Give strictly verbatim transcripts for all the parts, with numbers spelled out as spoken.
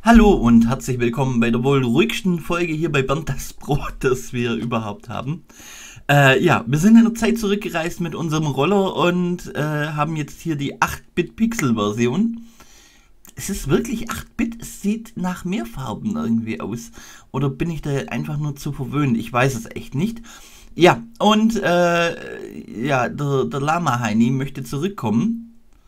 Hallo und herzlich willkommen bei der wohl ruhigsten Folge hier bei Bernd das Brot, das wir überhaupt haben. Äh, ja, wir sind in der Zeit zurückgereist mit unserem Roller und äh, haben jetzt hier die acht Bit Pixel Version. Es ist wirklich acht Bit, es sieht nach mehr Farben irgendwie aus. Oder bin ich da einfach nur zu verwöhnt? Ich weiß es echt nicht. Ja, und äh, ja, der, der Lama Heini möchte zurückkommen.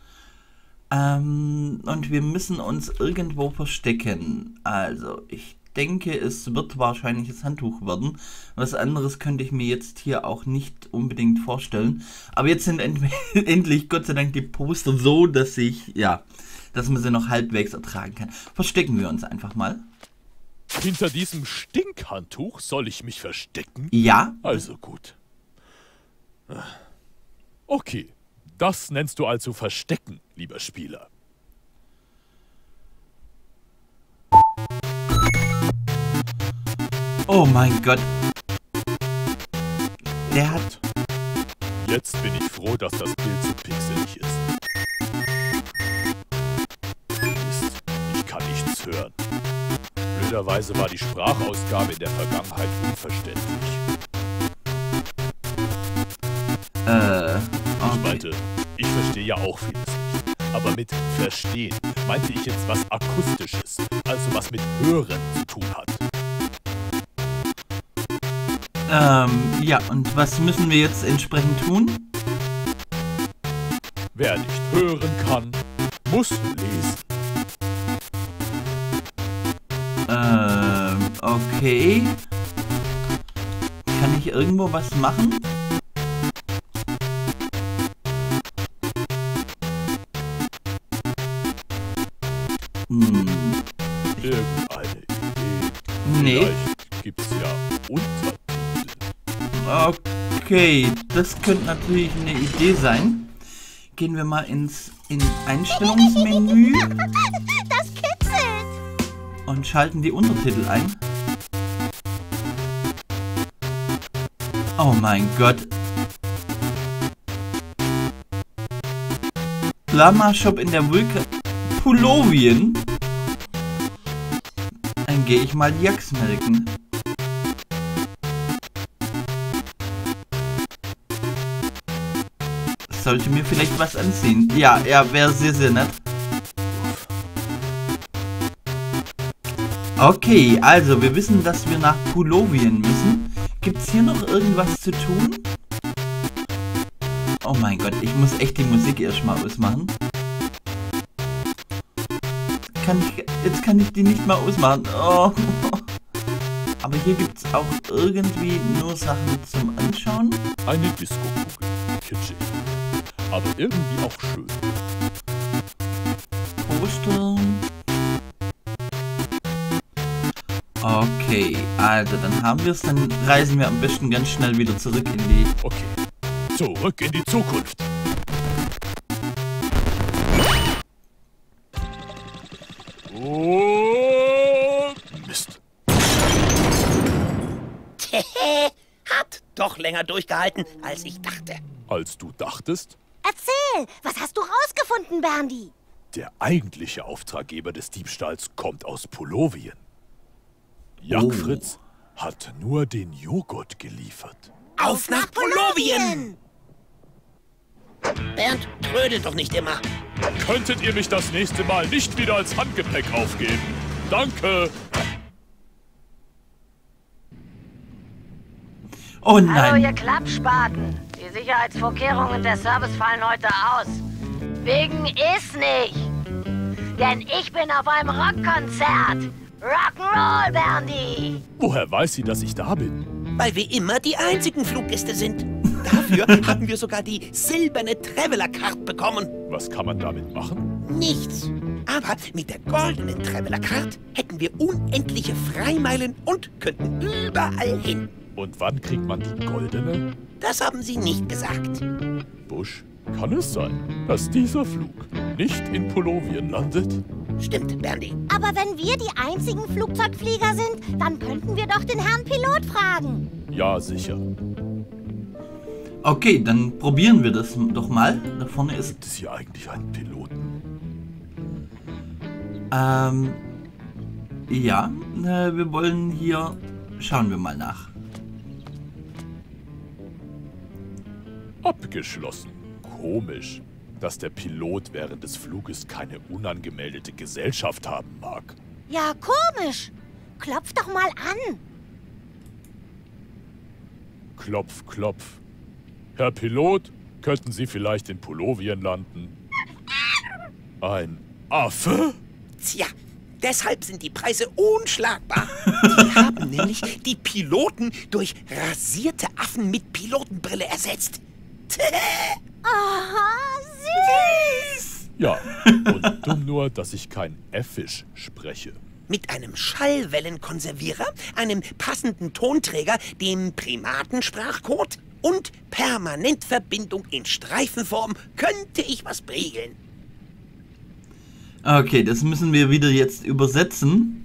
Ähm, und wir müssen uns irgendwo verstecken. Also, ich denke, es wird wahrscheinlich das Handtuch werden. Was anderes könnte ich mir jetzt hier auch nicht unbedingt vorstellen. Aber jetzt sind end endlich, Gott sei Dank, die Poster so, dass ich, ja, dass man sie noch halbwegs ertragen kann. Verstecken wir uns einfach mal. Hinter diesem Stinkhandtuch soll ich mich verstecken? Ja. Also gut. Okay. Das nennst du also Verstecken, lieber Spieler. Oh mein Gott. Der hat... Jetzt bin ich froh, dass das Bild so pixelig ist. Mist, ich kann nichts hören. Blöderweise war die Sprachausgabe in der Vergangenheit unverständlich. Äh... Ich meinte, ich verstehe ja auch vieles nicht. Aber mit Verstehen meinte ich jetzt was Akustisches, also was mit Hören zu tun hat. Ähm, ja, und was müssen wir jetzt entsprechend tun? Wer nicht hören kann, muss lesen. Ähm, okay. Kann ich irgendwo was machen? Hm. Irgendeine Idee. Nee. Vielleicht gibt's ja Untertitel. Okay, das könnte natürlich eine Idee sein. Gehen wir mal ins, ins Einstellungsmenü. Das kitzelt. Und schalten die Untertitel ein. Oh mein Gott. Lama Shop in der Vulkan... Pulovien. Dann gehe ich mal Jacks melken. Sollte mir vielleicht was anziehen. Ja, ja, wäre sehr, sehr nett. Okay, also wir wissen, dass wir nach Pulovien müssen. Gibt es hier noch irgendwas zu tun? Oh mein Gott, ich muss echt die Musik erstmal ausmachen. Kann ich, jetzt kann ich die nicht mal ausmachen. Oh. Aber hier gibt es auch irgendwie nur Sachen zum Anschauen. Eine Disco-Kugel. Kitschig. Aber irgendwie auch schön. Poster. Okay, also dann haben wir es. Dann reisen wir am besten ganz schnell wieder zurück in die... Okay. Zurück in die Zukunft. Oh, Mist. Hat doch länger durchgehalten, als ich dachte. Als du dachtest? Erzähl, was hast du rausgefunden, Berndi? Der eigentliche Auftraggeber des Diebstahls kommt aus Pulovien. Jagdfritz oh. hat nur den Joghurt geliefert. Auf nach Pulovien! Bernd, trödel doch nicht immer. Könntet ihr mich das nächste Mal nicht wieder als Handgepäck aufgeben? Danke! Oh nein! Hallo, ihr Klappspaten. Die Sicherheitsvorkehrungen der Service fallen heute aus. Wegen ist nicht. Denn ich bin auf einem Rockkonzert. Rock'n'Roll, Berndi! Woher weiß sie, dass ich da bin? Weil wir immer die einzigen Fluggäste sind. Dafür haben wir sogar die silberne Traveler-Card bekommen. Was kann man damit machen? Nichts. Aber mit der goldenen Traveler-Card hätten wir unendliche Freimeilen und könnten überall hin. Und wann kriegt man die goldene? Das haben sie nicht gesagt. Busch, kann es sein, dass dieser Flug nicht in Pulovien landet? Stimmt, Berndi. Aber wenn wir die einzigen Flugzeugflieger sind, dann könnten wir doch den Herrn Pilot fragen. Ja, sicher. Okay, dann probieren wir das doch mal. Da vorne ist... Gibt es hier eigentlich einen Piloten? Ähm... ja, äh, wir wollen hier... Schauen wir mal nach. Abgeschlossen. Komisch, dass der Pilot während des Fluges keine unangemeldete Gesellschaft haben mag. Ja, komisch. Klopf doch mal an. Klopf, klopf. Herr Pilot, könnten Sie vielleicht in Polovien landen? Ein Affe? Tja, deshalb sind die Preise unschlagbar. Die haben nämlich die Piloten durch rasierte Affen mit Pilotenbrille ersetzt. Aha, süß. Ja, und dumm nur, dass ich kein Äffisch spreche. Mit einem Schallwellenkonservierer, einem passenden Tonträger, dem Primatensprachcode und Permanentverbindung in Streifenform könnte ich was regeln. Okay, das müssen wir wieder jetzt übersetzen.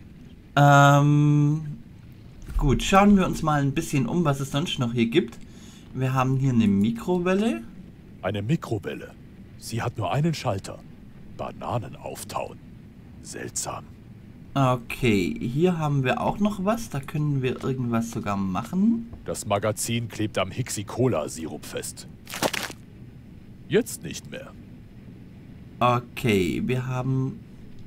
Ähm, gut, schauen wir uns mal ein bisschen um, was es sonst noch hier gibt. Wir haben hier eine Mikrowelle. Eine Mikrowelle. Sie hat nur einen Schalter. Bananen auftauen. Seltsam. Okay, hier haben wir auch noch was. Da können wir irgendwas sogar machen. Das Magazin klebt am Hixi-Cola-Sirup fest. Jetzt nicht mehr. Okay, wir haben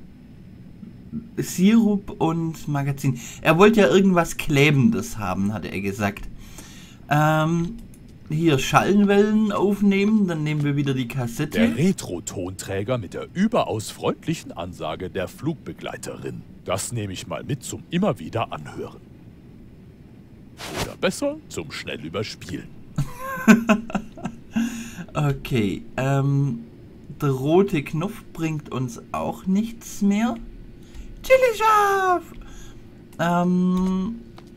Sirup und Magazin. Er wollte ja irgendwas Klebendes haben, hatte er gesagt. Ähm, hier Schallwellen aufnehmen, dann nehmen wir wieder die Kassette. Der Retro-Tonträger mit der überaus freundlichen Ansage der Flugbegleiterin. Das nehme ich mal mit zum immer wieder anhören. Oder besser zum schnell überspielen. Okay, ähm, der rote Knopf bringt uns auch nichts mehr. Chili scharf! Ähm,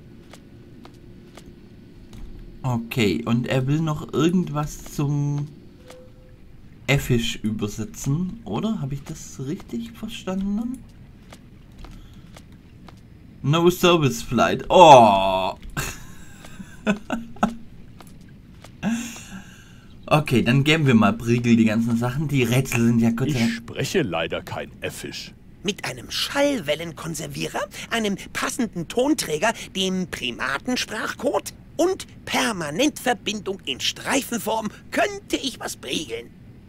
okay, und er will noch irgendwas zum Äffisch übersetzen, oder? Habe ich das richtig verstanden? No Service Flight. Oh! Okay, dann geben wir mal Briegel die ganzen Sachen. Die Rätsel sind ja gut. Ich spreche leider kein Äffisch. Mit einem Schallwellenkonservierer, einem passenden Tonträger, dem Primatensprachcode und Permanentverbindung in Streifenform könnte ich was regeln.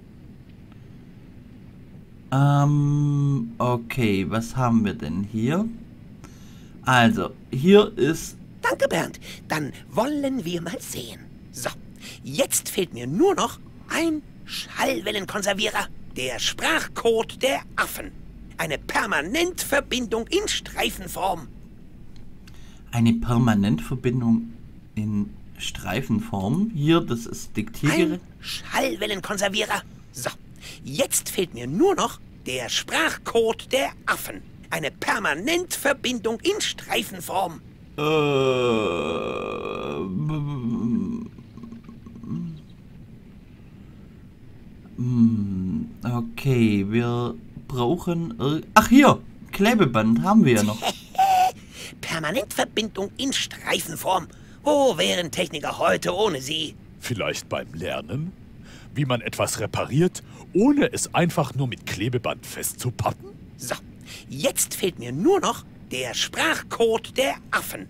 Ähm, okay, was haben wir denn hier? Also, hier ist... Danke, Bernd. Dann wollen wir mal sehen. So, jetzt fehlt mir nur noch ein Schallwellenkonservierer. Der Sprachcode der Affen. Eine Permanentverbindung in Streifenform. Eine Permanentverbindung in Streifenform. Hier, das ist Diktiergerät. Ein Schallwellenkonservierer. So, jetzt fehlt mir nur noch der Sprachcode der Affen. Eine Permanentverbindung in Streifenform. Äh, okay, wir brauchen... Ach hier, Klebeband haben wir ja noch. Permanentverbindung in Streifenform. Wo wären Techniker heute ohne sie? Vielleicht beim Lernen? Wie man etwas repariert, ohne es einfach nur mit Klebeband festzupappen? So, jetzt fehlt mir nur noch der Sprachcode der Affen.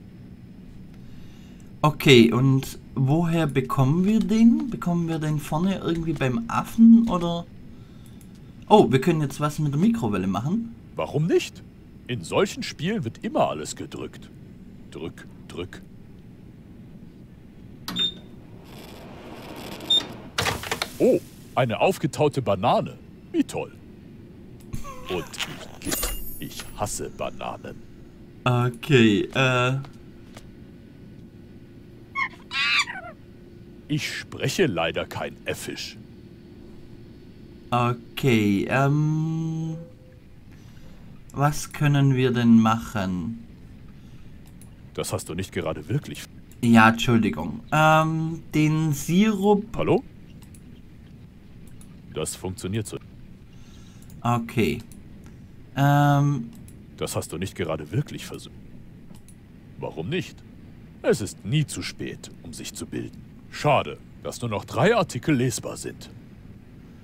Okay, und woher bekommen wir den? Bekommen wir den vorne irgendwie beim Affen oder... Oh, wir können jetzt was mit der Mikrowelle machen. Warum nicht? In solchen Spielen wird immer alles gedrückt. Drück, drück. Oh, eine aufgetaute Banane. Wie toll. Und ich, ich hasse Bananen. Okay, äh... Ich spreche leider kein Äffisch. Okay, ähm... was können wir denn machen? Das hast du nicht gerade wirklich... Ja, Entschuldigung. Ähm, den Sirup... Hallo? Das funktioniert so. Okay. Ähm... Das hast du nicht gerade wirklich versucht. Warum nicht? Es ist nie zu spät, um sich zu bilden. Schade, dass nur noch drei Artikel lesbar sind.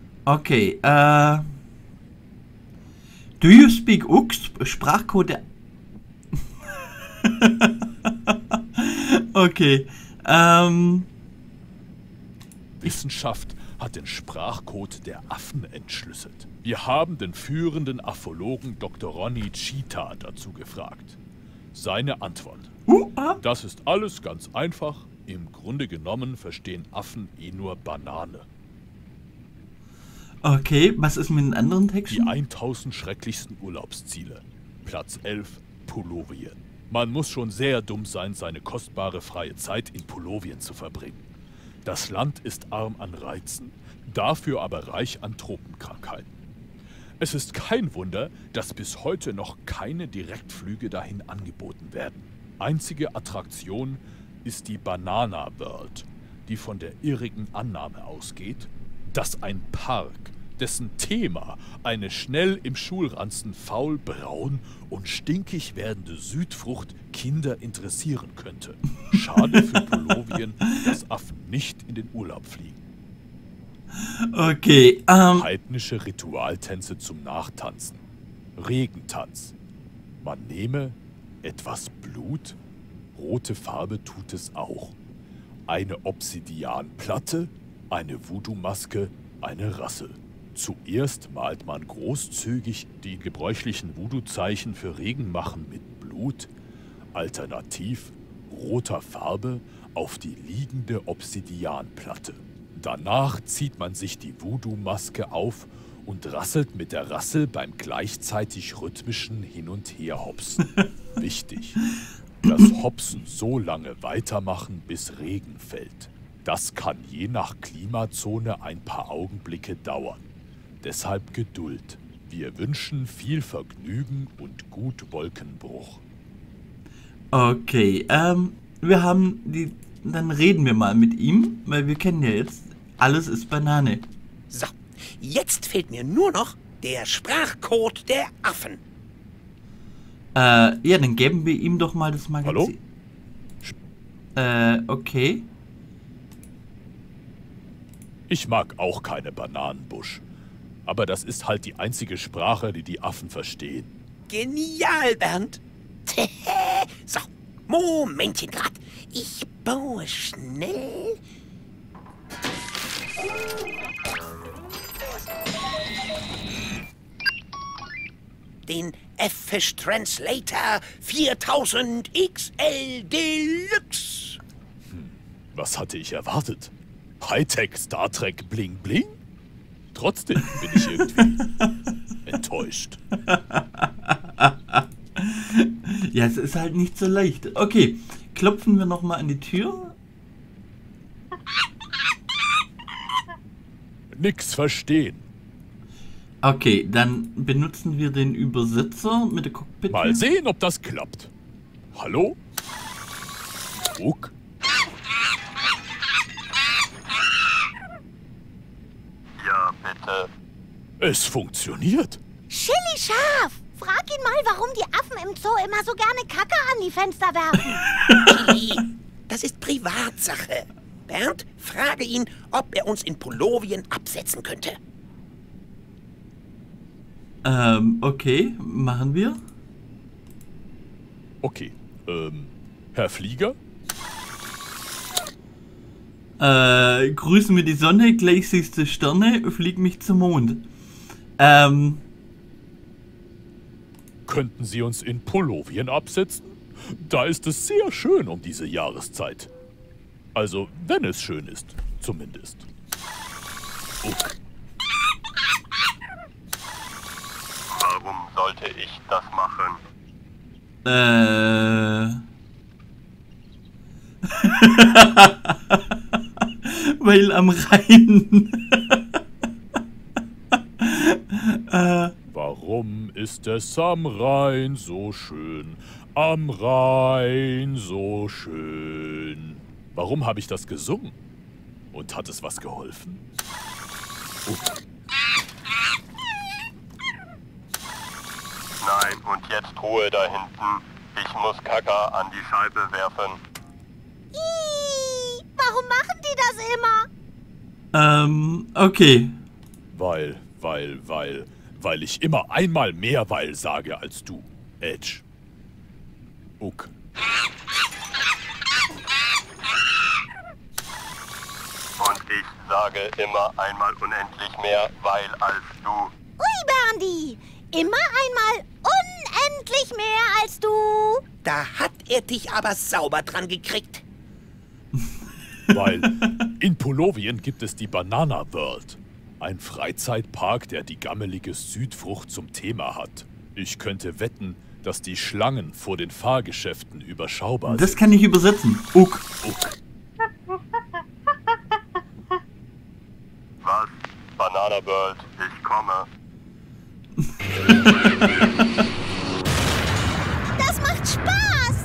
Okay, äh... Do you speak Ux? Sprachcode der Okay. Ähm. Wissenschaft hat den Sprachcode der Affen entschlüsselt. Wir haben den führenden Aphologen Doktor Ronny Cheetah dazu gefragt. Seine Antwort: Uh, ah. Das ist alles ganz einfach. Im Grunde genommen verstehen Affen eh nur Banane. Okay, was ist mit den anderen Texten? Die tausend schrecklichsten Urlaubsziele. Platz elf, Polovien. Man muss schon sehr dumm sein, seine kostbare freie Zeit in Polovien zu verbringen. Das Land ist arm an Reizen, dafür aber reich an Tropenkrankheiten. Es ist kein Wunder, dass bis heute noch keine Direktflüge dahin angeboten werden. Einzige Attraktion ist die Banana World, die von der irrigen Annahme ausgeht, dass ein Park, dessen Thema eine schnell im Schulranzen faul, braun und stinkig werdende Südfrucht Kinder interessieren könnte. Schade für Polovien, dass Affen nicht in den Urlaub fliegen. Okay, ähm. Heidnische Ritualtänze zum Nachtanzen. Regentanz. Man nehme etwas Blut, rote Farbe tut es auch. Eine Obsidianplatte, eine Voodoo-Maske, eine Rassel. Zuerst malt man großzügig die gebräuchlichen Voodoo-Zeichen für Regenmachen mit Blut, alternativ roter Farbe, auf die liegende Obsidianplatte. Danach zieht man sich die Voodoo-Maske auf und rasselt mit der Rassel beim gleichzeitig rhythmischen Hin- und Herhopsen. Wichtig, das Hopsen so lange weitermachen, bis Regen fällt. Das kann je nach Klimazone ein paar Augenblicke dauern. Deshalb Geduld. Wir wünschen viel Vergnügen und gut Wolkenbruch. Okay, ähm, wir haben die. Dann reden wir mal mit ihm, weil wir kennen ja jetzt, alles ist Banane. So, jetzt fehlt mir nur noch der Sprachcode der Affen. Äh, ja, dann geben wir ihm doch mal das Hallo? Magazin. Äh, okay. Ich mag auch keine Bananenbusch. Aber das ist halt die einzige Sprache, die die Affen verstehen. Genial, Bernd. So, Momentchen grad. Ich baue schnell. Den F-Fish Translator viertausend X L Deluxe. Hm, was hatte ich erwartet? Hightech Star Trek Bling Bling? Trotzdem bin ich irgendwie enttäuscht. Ja, es ist halt nicht so leicht. Okay, klopfen wir nochmal an die Tür. Nix verstehen. Okay, dann benutzen wir den Übersetzer mit der Cockpit. Mal sehen, ob das klappt. Hallo? Ruck? Ja, bitte. Es funktioniert. Chili scharf! Frag ihn mal, warum die Affen im Zoo immer so gerne Kacke an die Fenster werfen. Chili, das ist Privatsache. Bernd, frage ihn, ob er uns in Polovien absetzen könnte. Ähm, okay, machen wir. Okay, ähm, Herr Flieger? Äh, grüßen mir die Sonne, gleich siehst du Sterne, flieg mich zum Mond. Ähm... Könnten Sie uns in Polovien absetzen? Da ist es sehr schön um diese Jahreszeit. Also, wenn es schön ist, zumindest. Uck. Warum sollte ich das machen? Äh... Weil am Rhein... äh... Warum ist es am Rhein so schön? Am Rhein so schön. Warum habe ich das gesungen? Und hat es was geholfen? Uck. Nein, und jetzt Ruhe da hinten. Ich muss Kaka an die Scheibe werfen. Ih, warum machen die das immer? Ähm, okay. Weil, weil, weil, weil ich immer einmal mehr weil sage als du, Edge. Uck. Ich sage immer einmal unendlich mehr, weil als du. Ui, Berndi, immer einmal unendlich mehr als du. Da hat er dich aber sauber dran gekriegt. Weil in Pulovien gibt es die Banana World. Ein Freizeitpark, der die gammelige Südfrucht zum Thema hat. Ich könnte wetten, dass die Schlangen vor den Fahrgeschäften überschaubar sind. Das kann ich übersetzen. Uck. Uck. Was? Banana World, ich komme. Das macht Spaß.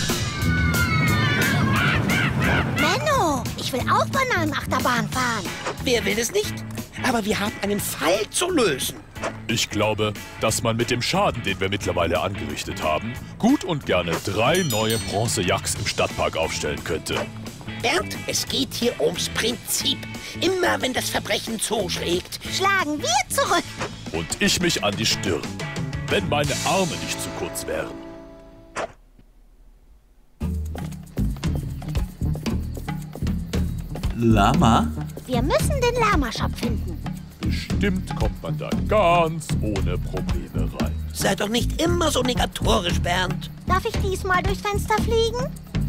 Menno, ich will auch Bananenachterbahn fahren. Wer will es nicht? Aber wir haben einen Fall zu lösen. Ich glaube, dass man mit dem Schaden, den wir mittlerweile angerichtet haben, gut und gerne drei neue Bronze-Yaks im Stadtpark aufstellen könnte. Bernd, es geht hier ums Prinzip. Immer wenn das Verbrechen zuschlägt, Schlagen wir zurück. Und ich mich an die Stirn, wenn meine Arme nicht zu kurz wären. Lama? Wir müssen den Lama-Shop finden. Bestimmt kommt man da ganz ohne Probleme rein. sei doch nicht immer so negatorisch, Bernd. Darf ich diesmal durchs Fenster fliegen?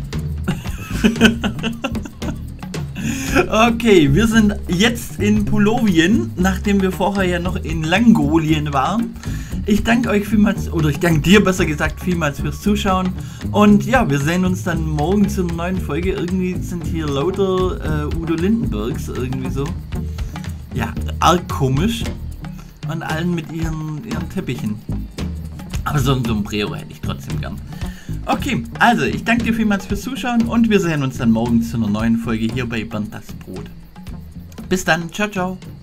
Okay, wir sind jetzt in Pulovien, nachdem wir vorher ja noch in Langolien waren. Ich danke euch vielmals, oder ich danke dir besser gesagt vielmals fürs Zuschauen. Und ja, wir sehen uns dann morgen zu einer neuen Folge. Irgendwie sind hier lauter äh, Udo Lindenbergs irgendwie so. Ja, arg komisch. Und allen mit ihren, ihren Teppichen. Aber so ein Sombrero hätte ich trotzdem gern. Okay, also ich danke dir vielmals fürs Zuschauen und wir sehen uns dann morgen zu einer neuen Folge hier bei Bernd das Brot. Bis dann, ciao, ciao.